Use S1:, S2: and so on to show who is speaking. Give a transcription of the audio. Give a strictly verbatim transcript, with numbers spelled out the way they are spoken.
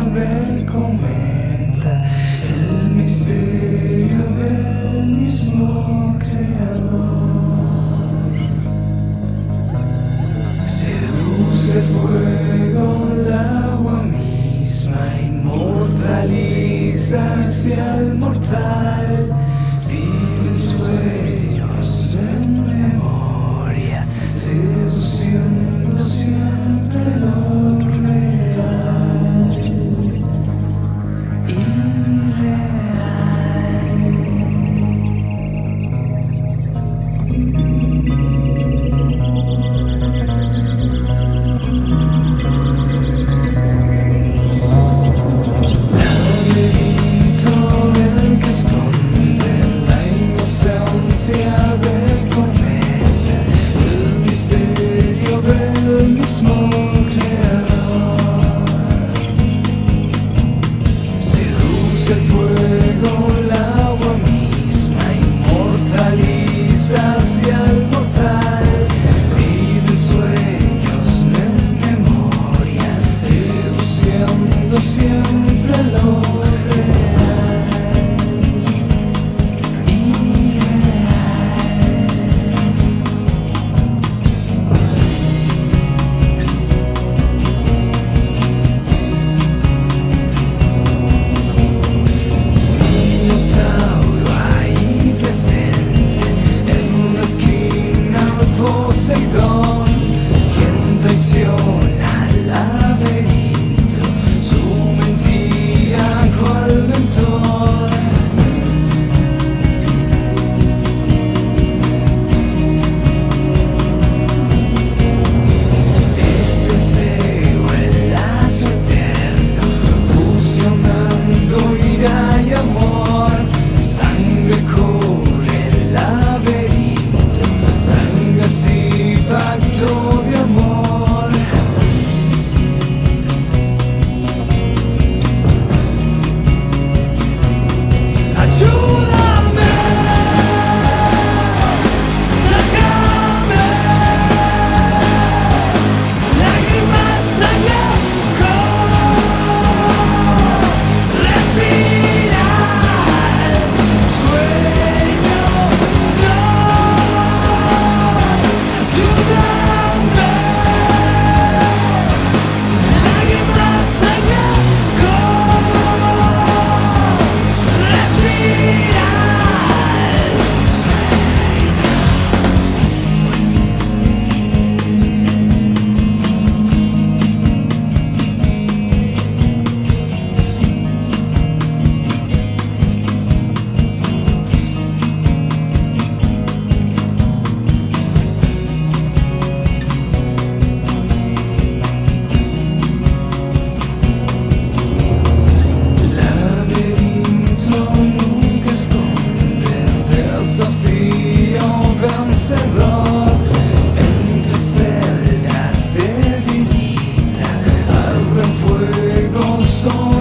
S1: del cometa, el misterio del mismo creador. Seduce fuego el agua misma, inmortaliza hacia el mortal, vive sueños en memoria, seduciendo siempre lo real y del cometa, el misterio del mismo creador. Seduce el fuego, el agua misma, inmortaliza hacia el mortal, vive sueños en memoria, seduciendo siempre lo Poseidón, quien traiciona al laberinto, su mentira cual mentor. Este cego, el lazo eterno, fusionando ira y amor, sangre corre el laberinto, sangre así pacto de amor. Ayúdame, sácame lágrimas, sangre, respirar, sueño, no. Ayúdame, lágrimas, sangre, vencedor, entre celdas de vinita, arde en fuego.